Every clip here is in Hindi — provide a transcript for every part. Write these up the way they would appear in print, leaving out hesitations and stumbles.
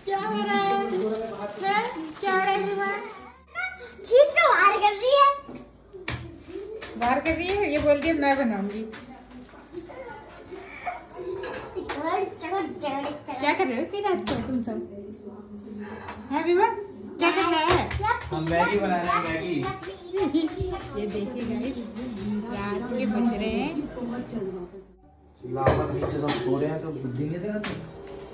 क्या हो रहा है? क्या हो रहा है बीमार? खींच कर बाहर कर रही है। बाहर कर रही है? ये बोलती है मैं बनाऊंगी। क्या कर रहे हो इतनी रात को तुम सब? है बीमार? क्या कर रहा है? हम मैगी बना रहे हैं, मैगी। ये देखिए गाइस, रात के बज रहे हैं। लावा नीचे सब सो रहे हैं तो बुद्धि नहीं देना तुम।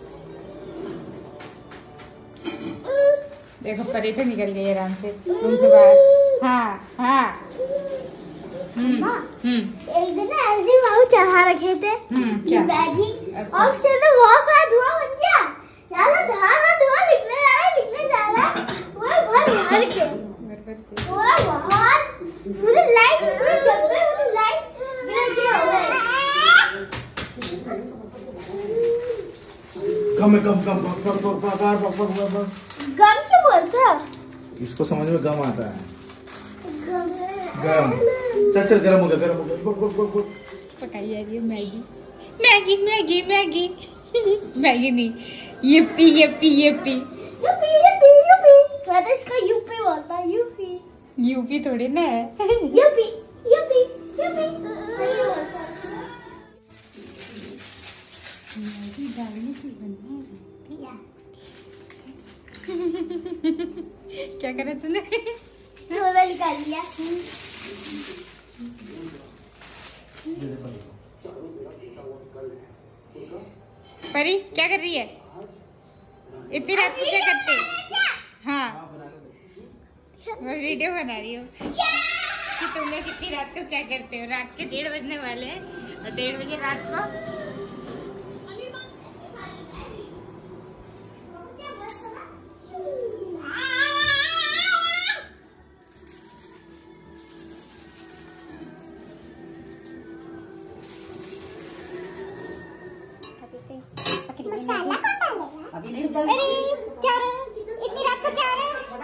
देखो परी तो निकल गई आराम से रूम से बाहर। हाँ हाँ। एक दिन ना ऐसे माऊ चढ़ा रखे थे क्या? मैगी। अच्छा। और उसके अंदर बहुत सारा धुआं बन गया। ज्यादा धुआं निकले जा रहा है। वो भर के पूरी लाइट जल गई, पूरी लाइट गिरा हो गई। गम क्यों बोलते हो? इसको समझ में गम आता है। गरम। चल गरम हो गया। पकाई जा रही है Maggi. Maggi Maggi Maggi Maggi नहीं, yippee yippee yippee। यूपी मैं तो इसका यूपी बोलता हूँ। यूपी थोड़ी ना है। यूपी मैगी डालने की बना है। क्या करा तूने? छोला निकाल लिया। परी क्या कर रही है इतनी रात को? क्या करते? हाँ मैं वीडियो बना रही हूँ कि तुम लोग इतनी रात को क्या करते हो। रात के 1:30 बजने वाले हैं और 1:30 बजे रात को क्या रहा? इतनी रात को क्या रहा?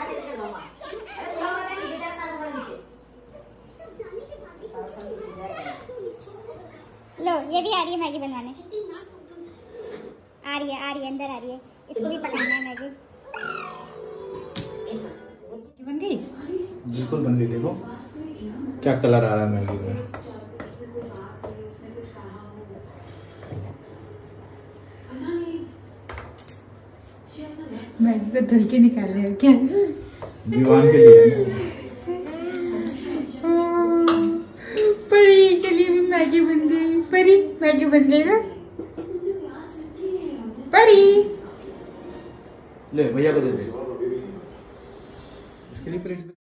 लो ये भी आ रही है मैगी बनवाने। आ रही है अंदर आ रही है। इसको भी पकाना है मैगी। बन गई। बिल्कुल बन गई। देखो क्या कलर आ रहा है मैगी में। मैगी को धुल के निकाल रहे हो क्या? दीवान के लिए। परी के लिए भी मैगी बन गई। परी मैगी बन गई ना? परी ले भैया को दे दे। इसके लिए प्लेट